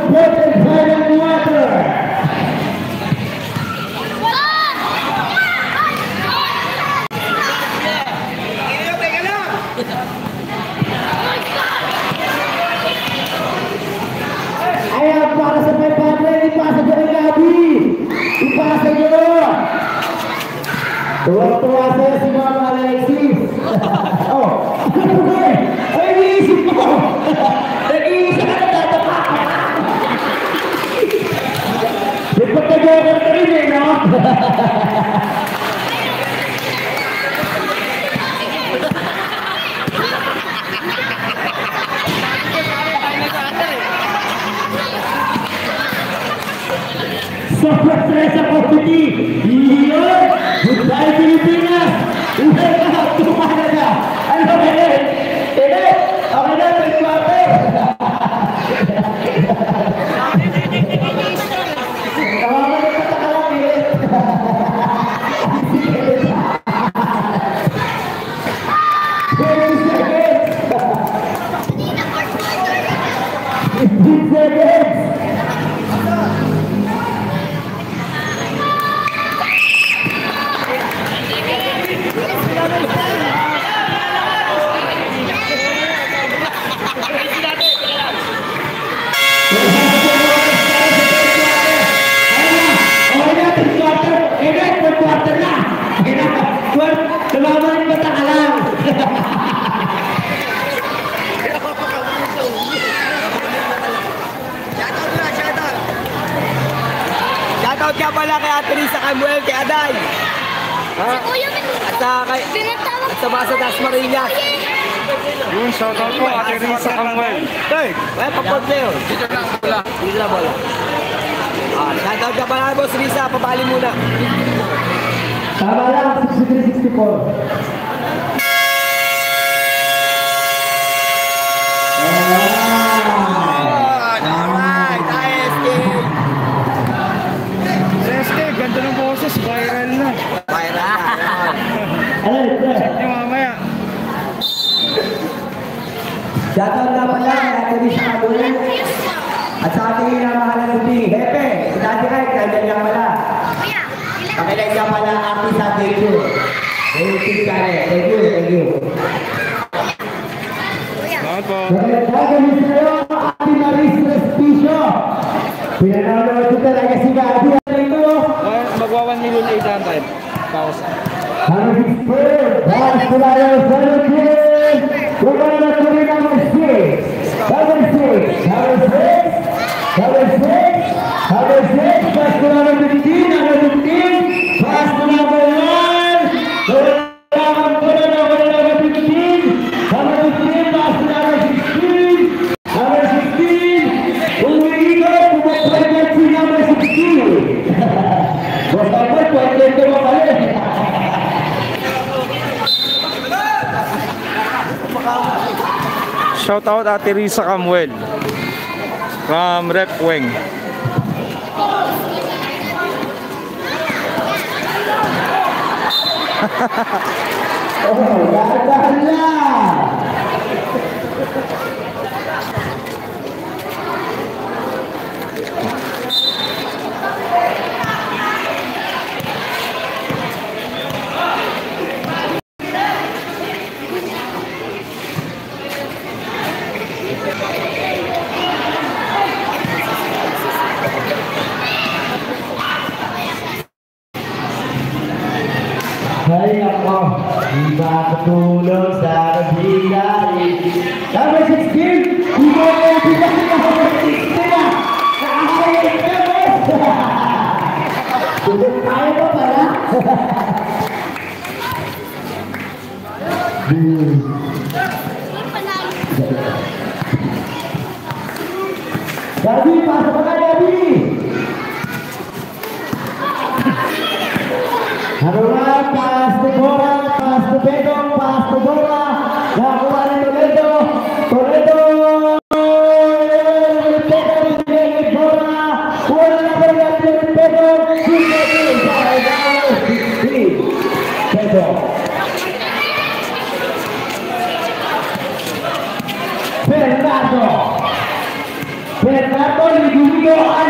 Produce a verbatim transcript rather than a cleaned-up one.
bread and bread and water. Ayan, para sa five hundred, ipasa dyan ang Gabi. Ipasa nyo. Tuwa-tuwa sa'yo si Mama Alexis. Oh, ay, iniisip mo. Nag-iisa ka na tatapa. Ipagkagawa ka rin eh, no? Sobrang stress ang community. Iyon! Goodbye Pilipinas! Welcome to Canada! Ano ba yun? Tene! Okay na, twenty-one! Kawaman na kata ka lang eh! twenty seconds! fifteen seconds! Shoutout ka pala kay Teresa Camuel, kay Aday. Ha? At sa kay at sa mga sa Dasmariñas. Yun, shoutout po, Teresa Camuel. Hey, kaya papag na yun. Dito lang bola. Dito lang bola. Ah, shoutout ka pala, Boss Risa, pabali muna. Tama lang, sixty-three sixty-four. Ganda ng boses, viral na. Viral. Yung mamaya. Shoutout na pala kay Teresa Camuel. At sa ating inamahalan ng team, Hepe, si Daddy Right, kaya niya pala. Pakilay niya pala artist at thank you. Thank you, thank you, thank you. Salamat po. Magandang sa'yo, Ate Maris Respicio. Pinanonood ko talaga si Gabi. Magwa one million eight hundred thousand. Halos Spur, Bas Pulayo, Salutin. Bukan na tuloy number six. Number six, number six, number six, number six, Bas Pulayo fifteen, number fifteen, Bas Pulayo one, number fifteen, number fifteen, Bas Pulayo sixteen, number sixteen, uwi ko, pumapalit si number sixteen. Basta po, pwede ito makalit. Shoutout at Teresa Camuel from Rep Weng. Oh, dahan-dahan lang. Ay ako, di ba katulong sa kabigay? Number sixteen, di ba kayo bilang na number sixteen na? Nakakayay ka mo! Tulog tayo ba pala? Gabi, pasok ka na Gabi! Harulan, pass to Bora, pass to Bedong, pass to Bora, nakuha ni Toledo, Toledo, Bora, wala na ba yung Bedong, Bedong, Bernardo, Bernardo, Apol, Gumigo,